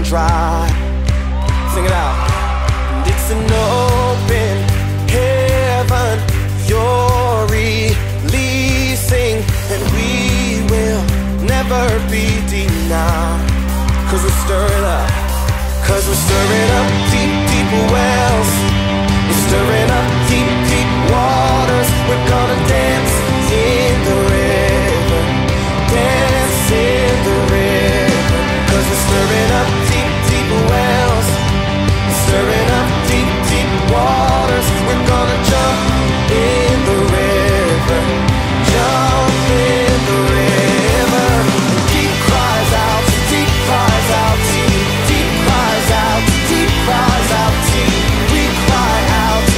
dry. Sing it out. And it's an open heaven you're releasing, and we will never be denied. Cause we're stirring up. Cause we're stirring up deep, deep wells. We're stirring up deep, deep waters. We're gonna dance in the river. Dance in the river. Cause we're stirring up deep, deep wells. We're stirring up deep, deep waters. We're gonna jump in the river. Jump in the river. Deep cries out, deep cries out to you. Deep cries out, deep cries out to you. We cry out to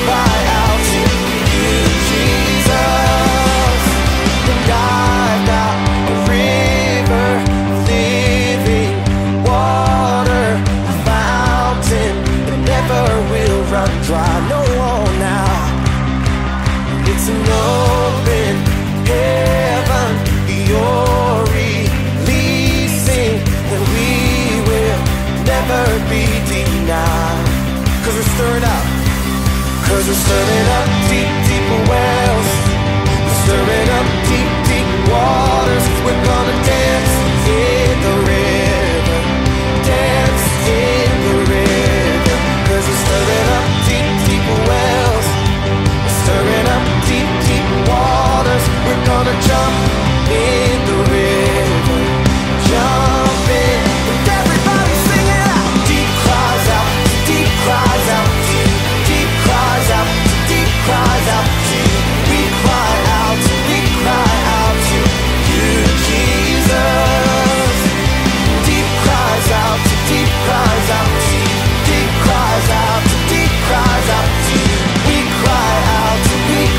you, Jesus. And I've got a river of living water, a fountain that never will run dry. No, now it's an open heaven you're releasing, and we will never be denied. Cause we're stirring up. Cause we're stirring up deep, deep wells. We're stirring up deep, deep waters. We're gonna dance in the river. Dance in the river. Cause we're stirring up deep, deep wells. We're stirring up deep, deep waters. We're gonna jump in the river. Jump in. And everybody sing it out. Deep cries out, deep cries out to you. Deep cries out, deep cries out to you. We cry out to you, Jesus. Deep cries out, deep cries out to you. Deep cries out, deep cries out to you. We cry out to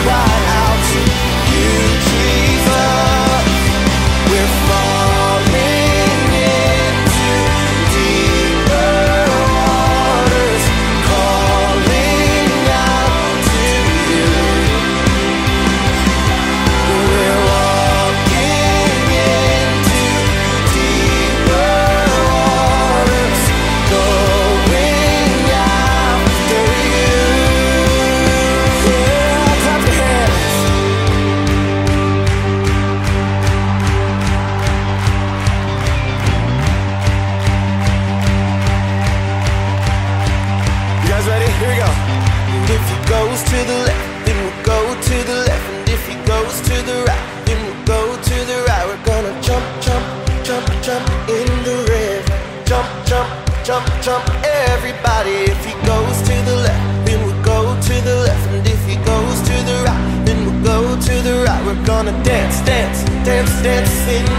you, Jesus. We're falling into deeper waters, calling out to you. We're walking into deeper waters, going after you. Yeah, clap your hands. You guys ready? Here we go. And if he goes to the left, then we'll go to the left. And if he goes to the right, then we'll go to the right. We're gonna jump, jump, jump, jump in the river. Jump, jump, jump, jump, everybody. If he goes to the left, then we'll go to the left. And if he goes to the right, then we'll go to the right. We're gonna dance, dance, dance, dance in